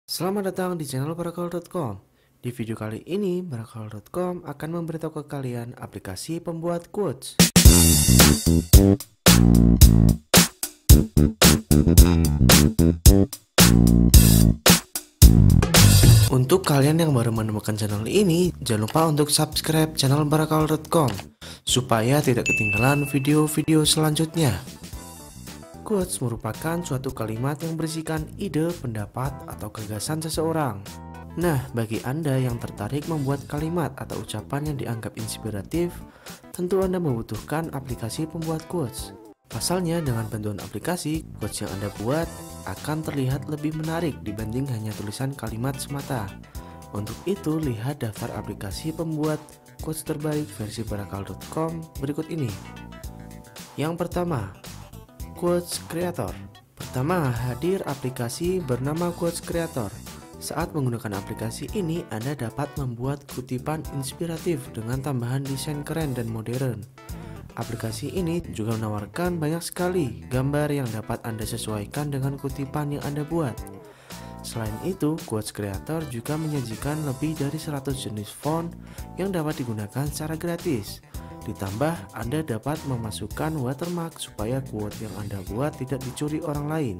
Selamat datang di channel Barakal.com. Di video kali ini, Barakal.com akan memberitahu ke kalian aplikasi pembuat quotes. Untuk kalian yang baru menemukan channel ini, jangan lupa untuk subscribe channel Barakal.com supaya tidak ketinggalan video-video selanjutnya. Quotes merupakan suatu kalimat yang berisikan ide, pendapat, atau gagasan seseorang. Nah, bagi Anda yang tertarik membuat kalimat atau ucapan yang dianggap inspiratif, tentu Anda membutuhkan aplikasi pembuat quotes. Pasalnya, dengan bantuan aplikasi, quotes yang Anda buat akan terlihat lebih menarik dibanding hanya tulisan kalimat semata. Untuk itu, lihat daftar aplikasi pembuat quotes terbaik versi Barakal.com berikut ini. Yang pertama, Quotes Creator. Pertama, hadir aplikasi bernama Quotes Creator. Saat menggunakan aplikasi ini, Anda dapat membuat kutipan inspiratif dengan tambahan desain keren dan modern. Aplikasi ini juga menawarkan banyak sekali gambar yang dapat Anda sesuaikan dengan kutipan yang Anda buat. Selain itu, Quotes Creator juga menyajikan lebih dari 100 jenis font yang dapat digunakan secara gratis. Ditambah, Anda dapat memasukkan watermark supaya quote yang Anda buat tidak dicuri orang lain.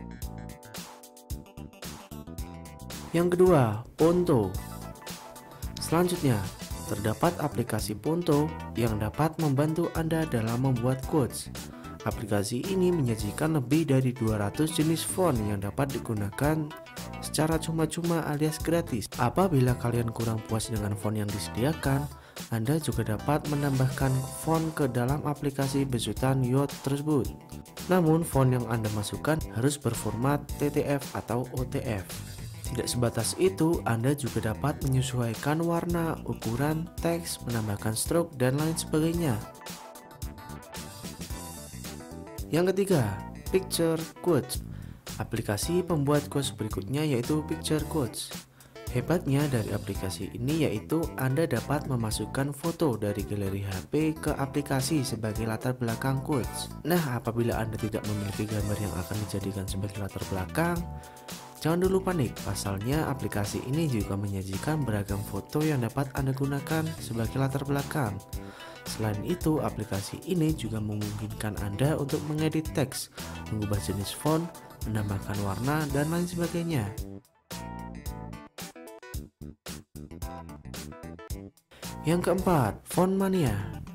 Yang kedua, Ponto. Selanjutnya, terdapat aplikasi Ponto yang dapat membantu Anda dalam membuat quotes. Aplikasi ini menyajikan lebih dari 200 jenis font yang dapat digunakan secara cuma-cuma alias gratis. Apabila kalian kurang puas dengan font yang disediakan, Anda juga dapat menambahkan font ke dalam aplikasi besutan Yacht tersebut. Namun, font yang Anda masukkan harus berformat TTF atau OTF. Tidak sebatas itu, Anda juga dapat menyesuaikan warna, ukuran, teks, menambahkan stroke, dan lain sebagainya. Yang ketiga, Picture Quotes. Aplikasi pembuat quotes berikutnya yaitu Picture Quotes. Hebatnya dari aplikasi ini yaitu Anda dapat memasukkan foto dari galeri HP ke aplikasi sebagai latar belakang quotes. Nah, apabila Anda tidak memiliki gambar yang akan dijadikan sebagai latar belakang, jangan dulu panik. Pasalnya aplikasi ini juga menyajikan beragam foto yang dapat Anda gunakan sebagai latar belakang. Selain itu, aplikasi ini juga memungkinkan Anda untuk mengedit teks, mengubah jenis font, menambahkan warna, dan lain sebagainya. Yang keempat, Fontmania.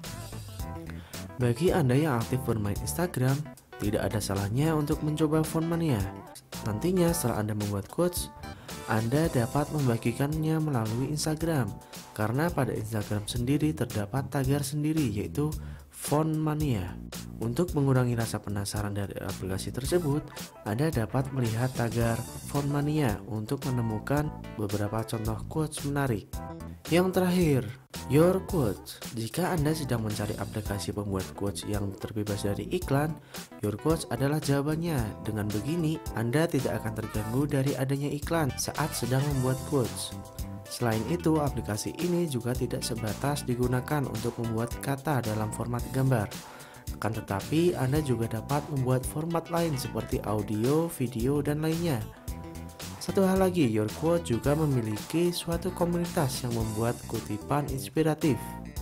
Bagi Anda yang aktif bermain Instagram, tidak ada salahnya untuk mencoba Fontmania. Nantinya setelah Anda membuat quotes, Anda dapat membagikannya melalui Instagram, karena pada Instagram sendiri terdapat tagar sendiri yaitu Fontmania. Untuk mengurangi rasa penasaran dari aplikasi tersebut, Anda dapat melihat tagar Fontmania untuk menemukan beberapa contoh quotes menarik. Yang terakhir, Your Quotes. Jika Anda sedang mencari aplikasi pembuat quotes yang terbebas dari iklan, Your Quotes adalah jawabannya. Dengan begini, Anda tidak akan terganggu dari adanya iklan saat sedang membuat quotes. Selain itu, aplikasi ini juga tidak sebatas digunakan untuk membuat kata dalam format gambar. Akan tetapi, Anda juga dapat membuat format lain seperti audio, video, dan lainnya. Satu hal lagi, Your Quote juga memiliki suatu komunitas yang membuat kutipan inspiratif.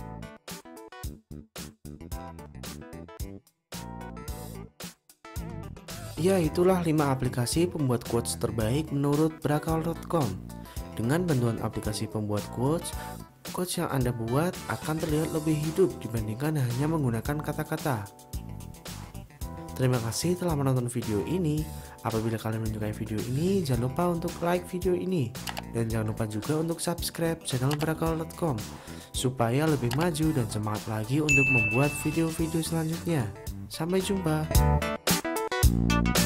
Ya, itulah 5 aplikasi pembuat quotes terbaik menurut Barakal.com. Dengan bantuan aplikasi pembuat quotes yang Anda buat akan terlihat lebih hidup dibandingkan hanya menggunakan kata-kata. Terima kasih telah menonton video ini. Apabila kalian menyukai video ini, jangan lupa untuk like video ini. Dan jangan lupa juga untuk subscribe channel Barakal.com supaya lebih maju dan semangat lagi untuk membuat video-video selanjutnya. Sampai jumpa.